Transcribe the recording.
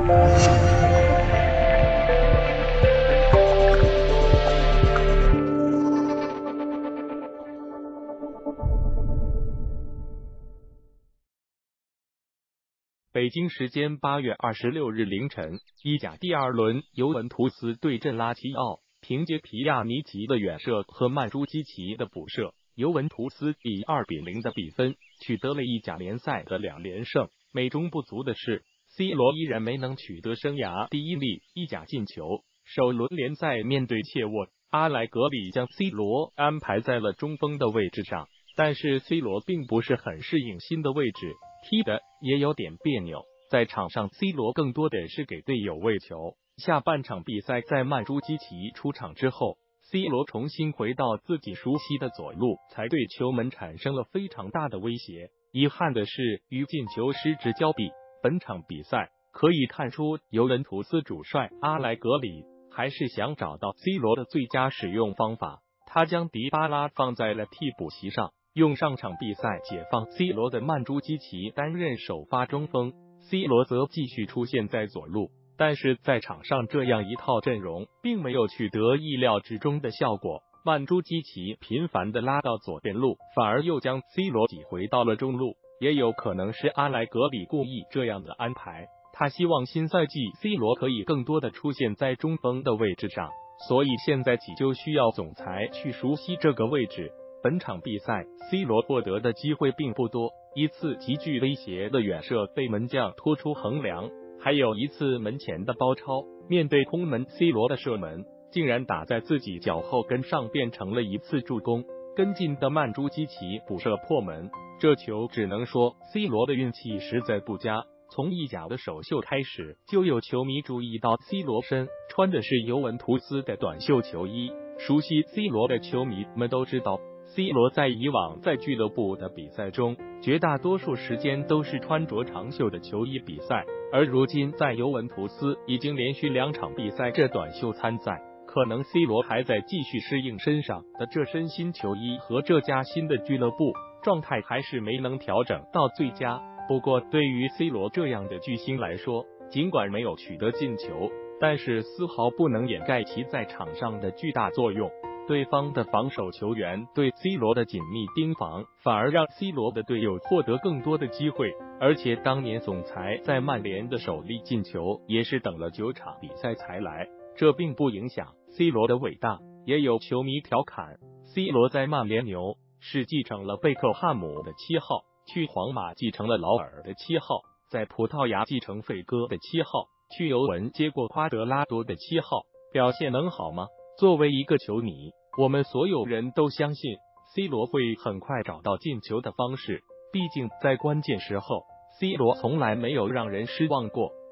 北京时间8月26日凌晨，意甲第二轮，尤文图斯对阵拉齐奥，凭借皮亚尼奇的远射和曼朱基奇的补射，尤文图斯以2-0的比分取得了意甲联赛的2连胜。美中不足的是 ，C 罗依然没能取得生涯第1粒意甲进球。首轮联赛面对切沃，阿莱格里将 C 罗安排在了中锋的位置上，但是 C 罗并不是很适应新的位置，踢得也有点别扭。在场上 ，C 罗更多的是给队友喂球。下半场比赛，在曼朱基奇出场之后 ，C 罗重新回到自己熟悉的左路，才对球门产生了非常大的威胁。遗憾的是，与进球失之交臂。本场比赛可以看出，尤文图斯主帅阿莱格里还是想找到 C 罗的最佳使用方法。他将迪巴拉放在了替补席上，用上场比赛解放 C 罗的曼朱基奇担任首发中锋 ，C 罗则继续出现在左路。但是在场上这样一套阵容并没有取得意料之中的效果，曼朱基奇频繁的拉到左边路，反而又将 C 罗挤回到了中路。也有可能是阿莱格里故意这样的安排，他希望新赛季 C 罗可以更多的出现在中锋的位置上，所以现在起就需要总裁去熟悉这个位置。本场比赛 C 罗获得的机会并不多，一次极具威胁的远射被门将拖出横梁，还有一次门前的包抄，面对空门 C 罗的射门竟然打在自己脚后跟上，变成了一次助攻。跟进的曼朱基奇补射破门，这球只能说 C 罗的运气实在不佳。从意甲的首秀开始，就有球迷注意到 C 罗身穿的是尤文图斯的短袖球衣。熟悉 C 罗的球迷们都知道， C 罗在以往在俱乐部的比赛中，绝大多数时间都是穿着长袖的球衣比赛，而如今在尤文图斯已经连续2场比赛这短袖参赛。可能 C 罗还在继续适应身上的这身新球衣和这家新的俱乐部，状态还是没能调整到最佳。不过对于 C 罗这样的巨星来说，尽管没有取得进球，但是丝毫不能掩盖其在场上的巨大作用。对方的防守球员对 C 罗的紧密盯防，反而让 C 罗的队友获得更多的机会。而且当年总裁在曼联的首粒进球也是等了9场比赛才来，这并不影响 C 罗的伟大。也有球迷调侃 C 罗在曼联牛是继承了贝克汉姆的7号，去皇马继承了劳尔的7号，在葡萄牙继承费戈的7号，去尤文接过夸德拉多的7号，表现能好吗？作为一个球迷，我们所有人都相信 C 罗会很快找到进球的方式，毕竟在关键时候 C 罗从来没有让人失望过。